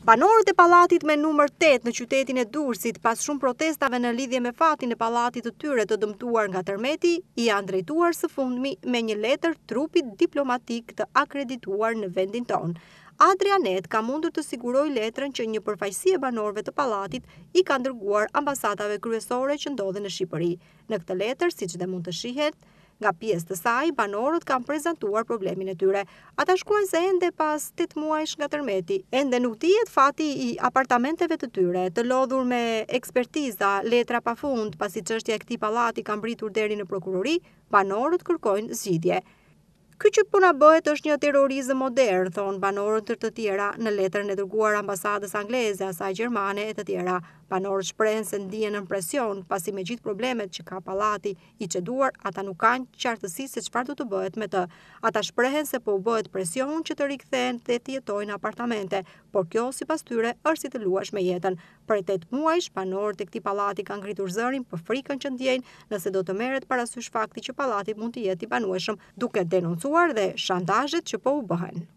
Banorët e pallatit me numër 8 në qytetin e Durrësit, pas shumë protestave në lidhje me fatin e pallatit të tyre të dëmtuar nga tërmeti, i janë drejtuar së fundmi me një letër trupit diplomatik të akredituar në vendin tonë. Adrianet ka mundur të siguroj letrën që një përfaqësi e banorëve të pallatit i ka dërguar ambasadave kryesore që ndodhen në Shqipëri. Në këtë letër, siç dhe mund të shihet nga pjesë të saj, banorët kanë prezantuar problemin e tyre. Ata shkruajnë se ende pas 8 muajsh nga tërmeti, ende nuk dihet fati i apartamenteve të tyre, të lodhur me ekspertiza, letra pafund, pasi çështja e këtij pallati ka mbritur deri në prokurori, banorët kërkojnë zgjidhje. Ky që po na bëhet është një terrorizëm modern, thonë banorët të tjera në letrën e dërguar ambasadës angleze, asaj gjermane e të tjera. Banorët shprehen se ndihen në presion, pasi me gjithë problemet që ka pallati i çeduar, ata nuk kanë qartësi se çfarë do të bëhet me të. Ata shprehen se po u bëhet presion që të rikthehen dhe të jetojnë në apartamente, por kjo sipas tyre është si të luash me jetën. Për 8 muajsh, banorët e këtij pallati kanë ngritur zërin për frikën që ndjejnë nëse do të merret parasysh fakti që pallati mund të jetë i banueshëm, duke denoncuar dhe shantazhet që po u bëhen.